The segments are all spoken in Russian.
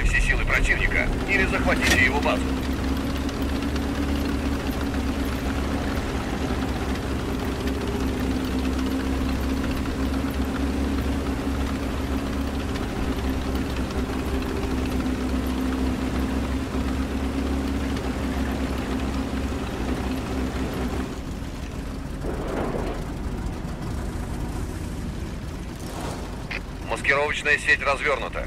Отбросьте все силы противника или захватите его базу. Маскировочная сеть развернута.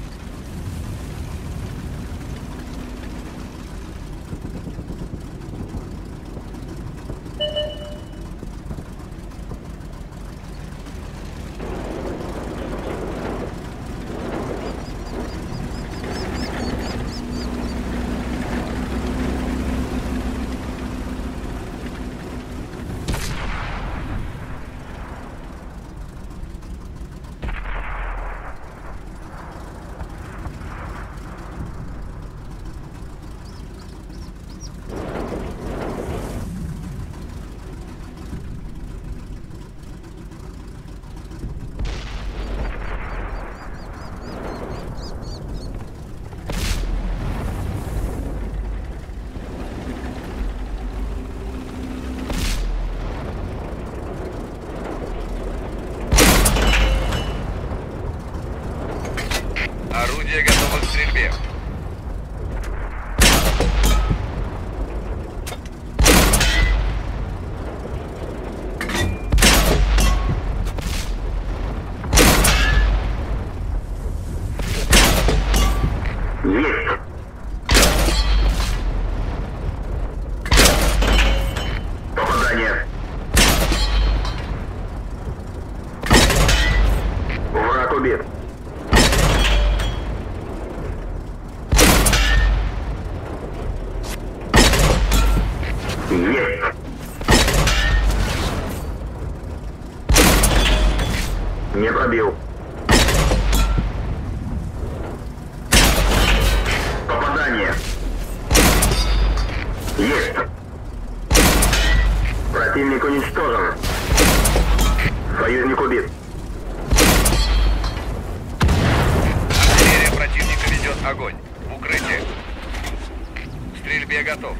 Орудие готово к стрельбе. Есть. Попадание. Враг убит. Есть. Не пробил. Попадание. Есть. Противник уничтожен. Союзник убит. Артиллерия противника ведет огонь. В укрытие. К стрельбе готов.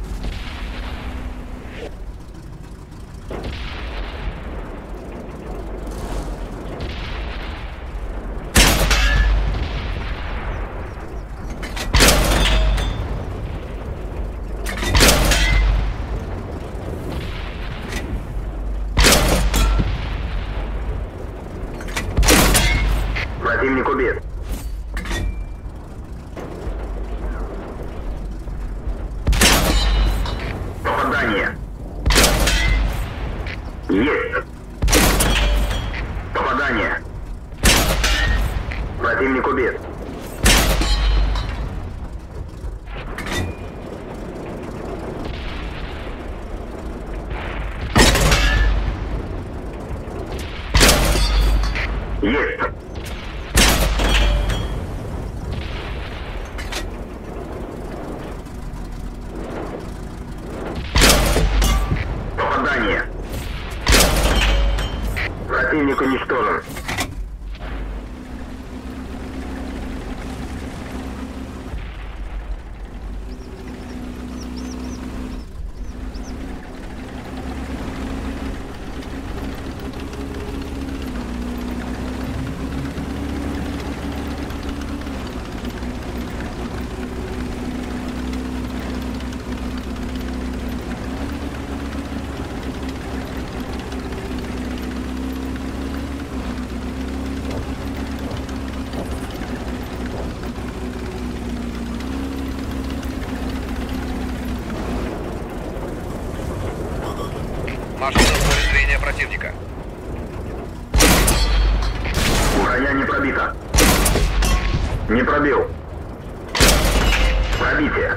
Противник убит. Попадание. Есть. Попадание. Противник убит. Есть. Попадание. Противник уничтожен. Машина в поле зрения противника. Броня не пробита. Не пробил. Пробитие.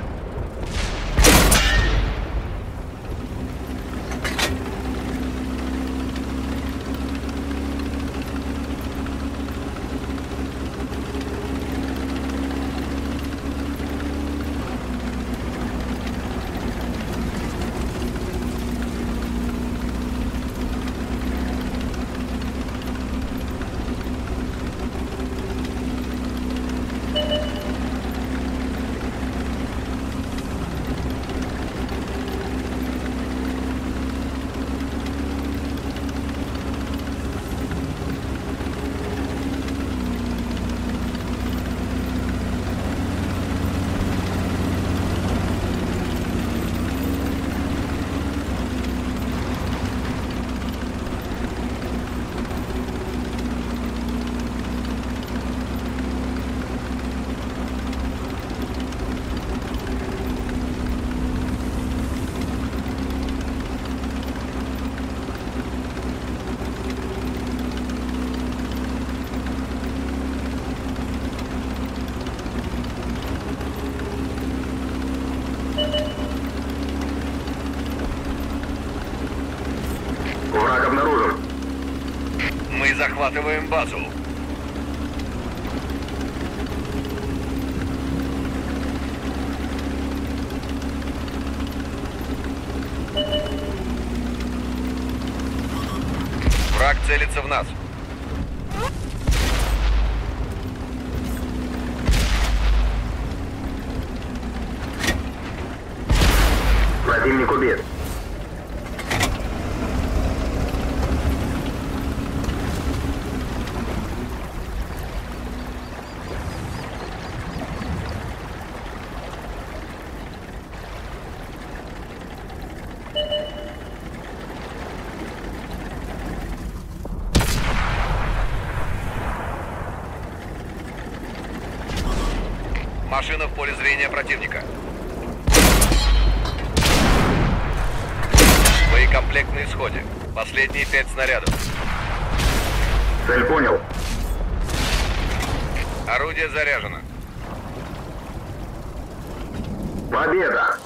Захватываем базу. Враг целится в нас. Противник убит. Машина в поле зрения противника. Боекомплект на исходе. Последние 5 снарядов. Цель понял. Орудие заряжено. Победа!